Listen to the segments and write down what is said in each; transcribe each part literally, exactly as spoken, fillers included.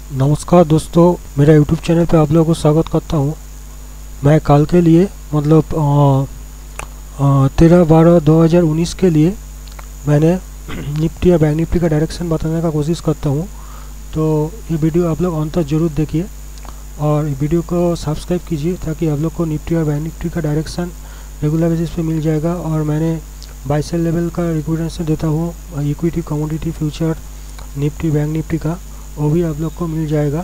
नमस्कार दोस्तों, मेरा यूट्यूब चैनल पे आप लोगों को स्वागत करता हूँ। मैं कल के लिए मतलब तेरह बारह दो हज़ार उन्नीस के लिए मैंने निफ्टी या बैंक निफ्टी का डायरेक्शन बताने का कोशिश करता हूँ। तो ये वीडियो आप लोग अंत तक जरूर देखिए और वीडियो को सब्सक्राइब कीजिए ताकि आप लोग को निफ्टी और बैंक निफ्टी का डायरेक्शन रेगुलर बेसिस पे मिल जाएगा। और मैंने बाई सेल लेवल का रिकमेंडेशन देता हूँ, equity commodity future Nifty bank Nifty का, वो भी आप लोग को मिल जाएगा।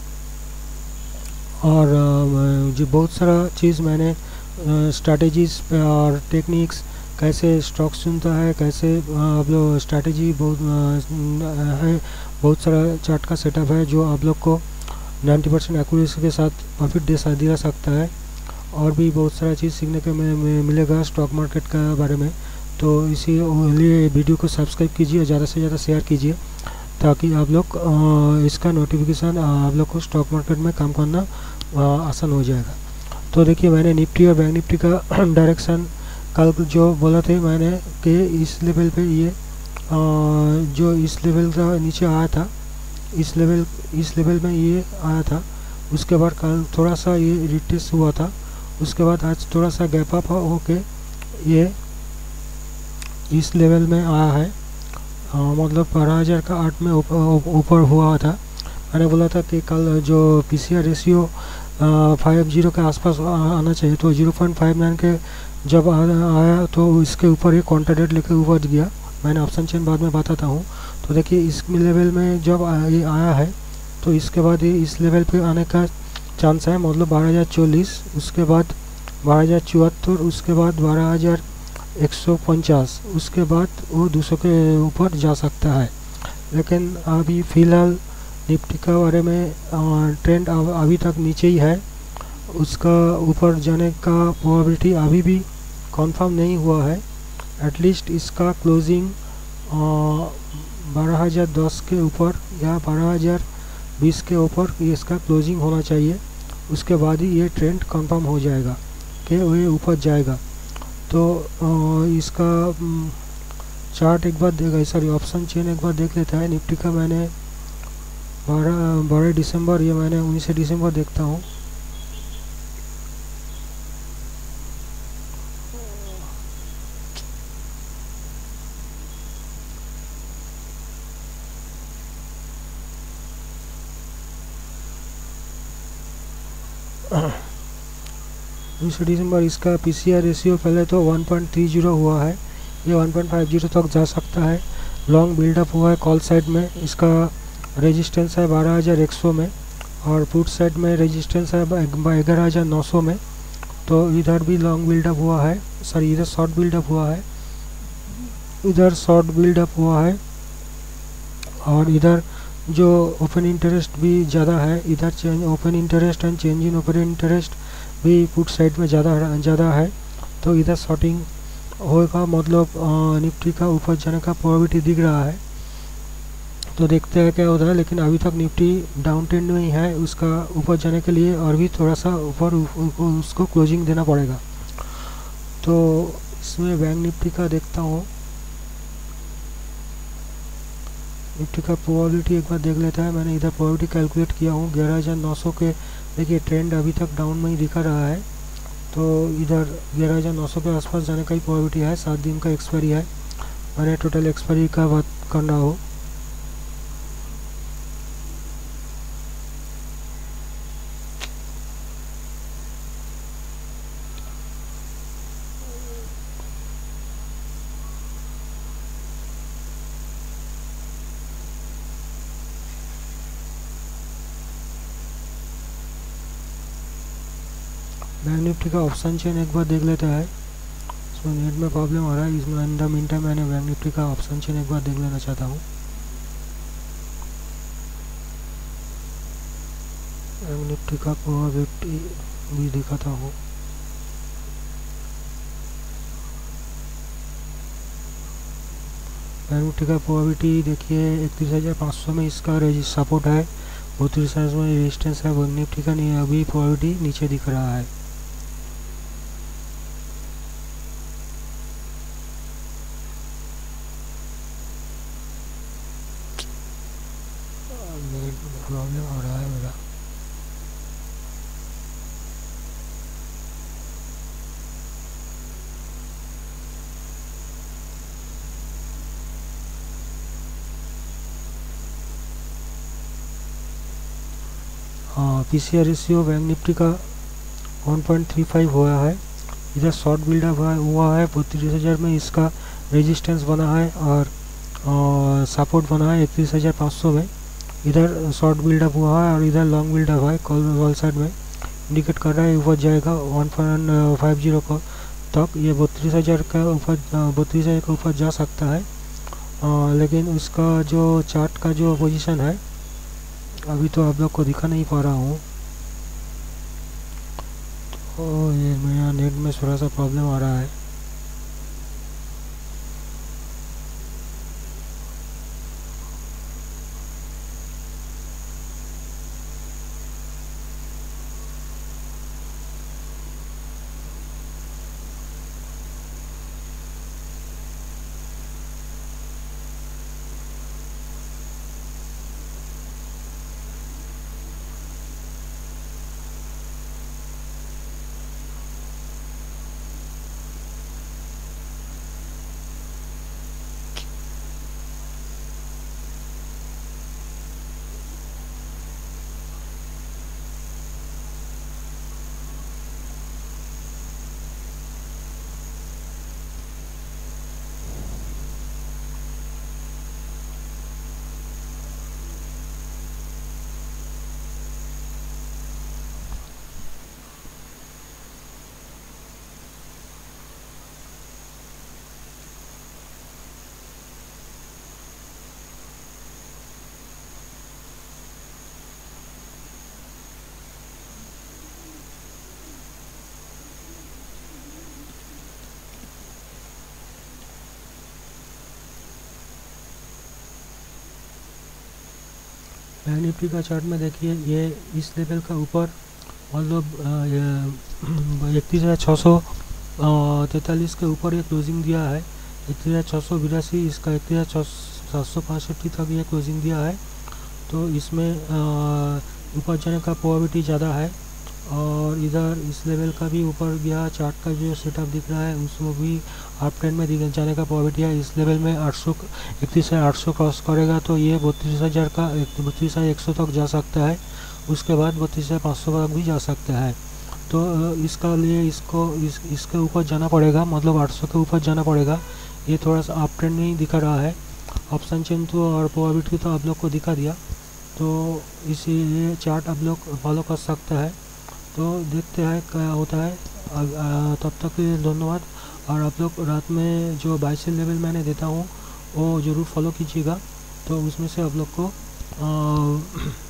और जो बहुत सारा चीज़ मैंने स्ट्रैटेजीज और टेक्निक्स, कैसे स्टॉक्स चुनता है, कैसे आप लोग स्ट्रैटेजी बहुत है, बहुत सारा चार्ट का सेटअप है जो आप लोग को नब्बे परसेंट एक्यूरेसी के साथ प्रॉफिट दे दिला सकता है। और भी बहुत सारा चीज़ सीखने को मिलेगा स्टॉक मार्केट का बारे में। तो इसी लिए वीडियो को सब्सक्राइब कीजिए, ज़्यादा से ज़्यादा शेयर कीजिए ताकि आप लोग इसका नोटिफिकेशन आप लोग को स्टॉक मार्केट में काम करना आसान हो जाएगा। तो देखिए, मैंने निफ्टी और बैंक निफ्टी का डायरेक्शन कल जो बोला थे मैंने कि इस लेवल पे ये जो इस लेवल का नीचे आया था, इस लेवल इस लेवल में ये आया था। उसके बाद कल थोड़ा सा ये रिट्रेस हुआ था। उसके बाद आज थोड़ा सा गैप अप होके ये इस लेवल में आया है। आ, मतलब बारह हज़ार का आठ में ऊपर हुआ था। मैंने बोला था कि कल जो P C R ratio five zero के आसपास आना चाहिए, तो ज़ीरो पॉइंट फाइव नाइन के जब आ, आया तो इसके ऊपर ये कॉन्ट्राडेट लेके ऊपर गया। मैंने ऑप्शन चेन बाद में बताता हूँ। तो देखिए, इस लेवल में जब आ, ये आया है तो इसके बाद ये इस लेवल पे आने का चांस है, मतलब बारह हज़ार चालीस, उसके बाद बारह हज़ार चौहत्तर, उसके बाद बारह हज़ार एक सौ पचास, उसके बाद वो दो सौ के ऊपर जा सकता है। लेकिन अभी फ़िलहाल निफ्टी का बारे में ट्रेंड अभी तक नीचे ही है। उसका ऊपर जाने का प्रोबेबिलिटी अभी भी कंफर्म नहीं हुआ है। एटलीस्ट इसका क्लोजिंग बारह हज़ार दस के ऊपर या बारह हज़ार बीस के ऊपर इसका क्लोजिंग होना चाहिए। उसके बाद ही ये ट्रेंड कंफर्म हो जाएगा कि वो ऊपर जाएगा। तो इसका चार्ट एक बार देगा, सॉरी ऑप्शन चेन एक बार देख लेता है। निफ्टी का मैंने बारह बारह दिसंबर, ये मैंने उन्नीस दिसंबर देखता हूँ। उन्नीस दिसंबर इसका पी सी आर रेशियो पहले तो वन पॉइंट थ्री ज़ीरो हुआ है, ये वन पॉइंट फाइव ज़ीरो तक जा सकता है। लॉन्ग बिल्डअप हुआ है कॉल साइड में, इसका रेजिस्टेंस है बारह हज़ार एक सौ में, और पुट साइड में रेजिस्टेंस है ग्यारह हज़ार नौ सौ में। तो इधर भी लॉन्ग बिल्डअप हुआ है, सॉरी इधर शॉर्ट बिल्डअप हुआ है, इधर शॉर्ट बिल्डअप हुआ है। और इधर जो ओपन इंटरेस्ट भी ज़्यादा है, इधर change open interest and change in open interest भी पुट साइड में ज़्यादा ज़्यादा है। तो इधर शॉर्टिंग होगा, मतलब निफ्टी का ऊपर जाने का प्रोबेबिलिटी दिख रहा है। तो देखते हैं क्या होता है। लेकिन अभी तक निफ्टी डाउन ट्रेंड में ही है, उसका ऊपर जाने के लिए और भी थोड़ा सा ऊपर उसको क्लोजिंग देना पड़ेगा। तो इसमें बैंक निफ्टी का देखता हूँ, निफ्टी का प्रोबेबिलिटी एक बार देख लेता है। मैंने इधर प्रोबेबिलिटी कैलकुलेट किया हूँ ग्यारह हज़ार नौ सौ के। देखिए, ट्रेंड अभी तक डाउन में ही दिखा रहा है, तो इधर ग्यारह हज़ार नौ सौ के आसपास जाने का ही प्रोबेबिलिटी है। सात दिन का एक्सपायरी है, मैंने टोटल एक्सपायरी का बात कर रहा हूँ। बैंक निफ्टी का ऑप्शन चेन एक बार देख लेता है। इसमें नेट में प्रॉब्लम आ रहा है, इसमें इन द मीन टाइम मैंने बैंक निफ्टी का ऑप्शन चेन एक बार देख लेना चाहता हूँ। बैंक निफ्टी का प्रोबेबिलिटी भी दिखाता हूँ। बैंक निफ्टी का प्रोबेबिलिटी देखिए इकतीस हज़ार पाँच सौ में इसका सपोर्ट है, बत्तीस हज़ार में रेजिस्टेंस है। बैंक निफ्टी का नहीं, अभी प्रोबेबिलिटी नीचे दिख रहा है। नेट प्रॉब्लम हो रहा है मेरा। हाँ, पीसीआर रेशियो बैंक निफ्टी का वन पॉइंट थ्री फाइव हुआ है। इधर शॉर्ट बिल्डअप हुआ हुआ है बत्तीस हज़ार में, इसका रेजिस्टेंस बना है और सपोर्ट बना है इकतीस हज़ार पाँच सौ में। इधर शॉर्ट बिल्डअप हुआ है और इधर लॉन्ग बिल्डअप है। कॉल कॉल साइड में इंडिकेट कर रहा है ऊपर जाएगा वन पॉइंट फाइव जीरो को तक। ये बत्तीस हज़ार का ऊपर बत्तीस हज़ार के ऊपर जा सकता है, आ, लेकिन उसका जो चार्ट का जो पोजीशन है अभी तो आप लोग को दिखा नहीं पा रहा हूँ। तो ये मेरा नेट में थोड़ा सा प्रॉब्लम आ रहा है। बैंक निफ्टी का चार्ट में देखिए, ये इस लेवल का ऊपर मतलब इकतीस हज़ार छः सौ तैंतालीस के ऊपर ये क्लोजिंग दिया है। इकतीस हज़ार छः सौ बिरासी, इसका इकतीस हज़ार सात सौ पैंसठ तक ये क्लोजिंग दिया है। तो इसमें ऊपर जाने का प्रोबेबिलिटी ज़्यादा है। और इधर इस लेवल का भी ऊपर गया, चार्ट का जो सेटअप दिख रहा है उसमें भी अप ट्रेंड में जाने का प्रोबेबिलिटी है। इस लेवल में आठ सौ इकतीस हज़ार आठ सौ क्रॉस करेगा तो ये बत्तीस हज़ार का बत्तीस हज़ार एक सौ तक जा सकता है। उसके बाद बत्तीस हज़ार पाँच सौ तक भी जा सकता है। तो इसका लिए इसको इस इसके ऊपर जाना पड़ेगा, मतलब आठ सौ के ऊपर जाना पड़ेगा। ये थोड़ा सा अप ट्रेंड नहीं दिखा रहा है। ऑप्शन चेन तो और प्रोबेबिलिटी तो आप लोग को दिखा दिया, तो इसीलिए चार्ट आप लोग फॉलो कर सकता है। तो देखते हैं क्या होता है। तब तक के लिए धन्यवाद। और आप लोग रात में जो बाई सेल लेवल मैंने देता हूँ वो ज़रूर फॉलो कीजिएगा, तो उसमें से आप लोग को